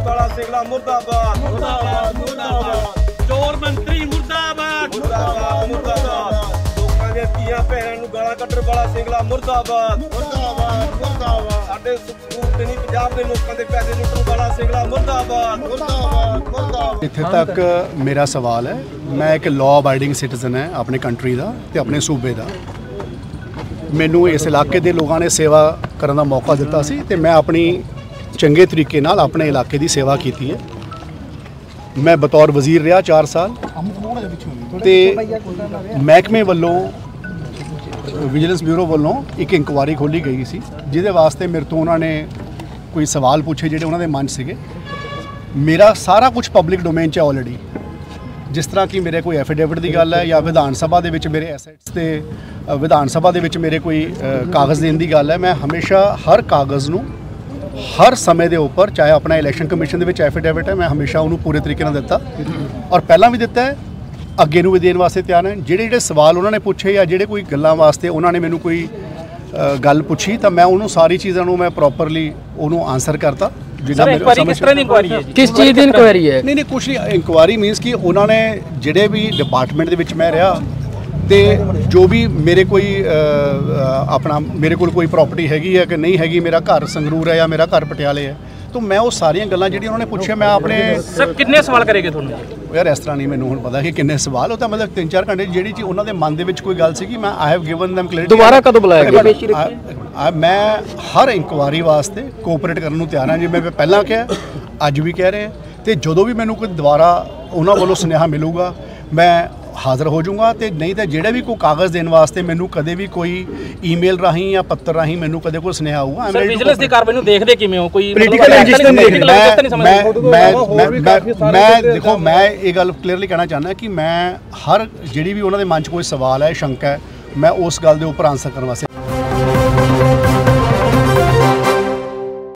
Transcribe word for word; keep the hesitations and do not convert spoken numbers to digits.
बाला सिंगला मुर्दाबाद मुर्दाबाद मुर्दाबाद चोर मंत्री मुर्दाबाद मुर्दाबाद मुर्दाबाद लोकां दे धीआं भैणां नूं गालां कड्डण वाला सिंगला मुर्दाबाद मुर्दाबाद मुर्दाबाद साडे सूबे नहीं पंजाब दे लोकां दे पैसे लुੱਟਣ वाला सिंगला मुर्दाबाद मुर्दाबाद मुर्दाबाद। इत्थे तक मेरा सवाल है, मैं एक लॉ अबाइडिंग सिटीजन है अपने कंट्री का ते अपने सूबे का। मैनू इस इलाके के लोगों ने सेवा करने का मौका दिता सी ते मैं अपनी चंगे तरीके नाल अपने इलाके की सेवा की है। मैं बतौर वजीर रहा चार साल ते महकमे वालों विजिलेंस ब्यूरो वालों एक इंक्वायरी खोली गई सी जिहदे वास्ते मेरे तो उन्होंने कोई सवाल पूछे जिहड़े उन्होंने मन सीगे। मेरा सारा कुछ पब्लिक डोमेन च ऑलरेडी, जिस तरह की मेरे कोई एफिडेविट की गल है या विधान सभा दे विच मेरे एसेट्स ते विधान सभा दे विच मेरे कोई कागज़ देने की गल है, मैं हमेशा हर कागज़ नूं हर समय के उपर, चाहे अपना इलैक्शन कमीशन के एफिडेविट है, मैं हमेशा उन्होंने पूरे तरीके नाल दिता और पहला भी दिता है, अगे नूं भी देने वास्ते तैयार है। जिहड़े जिहड़े सवाल उन्होंने पूछे या जिहड़े कोई गल्लां वास्ते उन्होंने मैनूं कोई गल पूछी तो मैं उन्होंने सारी चीज़ों मैं प्रॉपरली उन्होंने आंसर करता। किस चीज़ की इंक्वायरी है? नहीं नहीं कुछ नहीं, इंक्वायरी मीनस कि उन्होंने जिहड़े भी डिपार्टमेंट दे विच मैं रहा ते जो भी मेरे कोई अपना मेरे को कोई प्रॉपर्टी हैगी है कि नहीं हैगी, मेरा घर संगरूर है या मेरा घर पटियाले है, तो मैं वो सारियां गल्लां जिहड़ियां उन्होंने पूछे मैं अपने सर कितने सवाल करेंगे तुहानूं? यार इस तरह नहीं मैनूं हुण पता कि किन्ने सवाल होता, मतलब तीन चार घंटे जिहड़ी चीज़ उन्होंने मन दे विच कोई गल सी कि मैं I have given them clarity. दोबारा कदों बुलाया गया? मैं हर इंक्वायरी वास्ते कोऑपरेट करने नूं तैयार हां, जिवें मैं पहलां कहा अज भी कह रहे हैं, तो जदों भी मैनूं कोई दोबारा उन्होंने वालों सुनेहा मिलूगा मैं हाज़र हो जाऊँगा। तो नहीं तो जिहड़े भी कोई कागज़ देने वास्ते मैनूं कदे भी कोई ईमेल राहीं या पत्र राहीं मैनूं कदे कोई सुनेहा आऊगा। सर विजिलेंस दी कार्रवाई नूं देखदे किवें हो? कोई पोलीटिकल मैं देखो मैं ये गल क्लीयरली कहना चाहना कि मैं हर जिहड़ी भी उन्होंने मन च कोई सवाल है शंका है मैं उस गल दे उपर आंसर करने वास्ते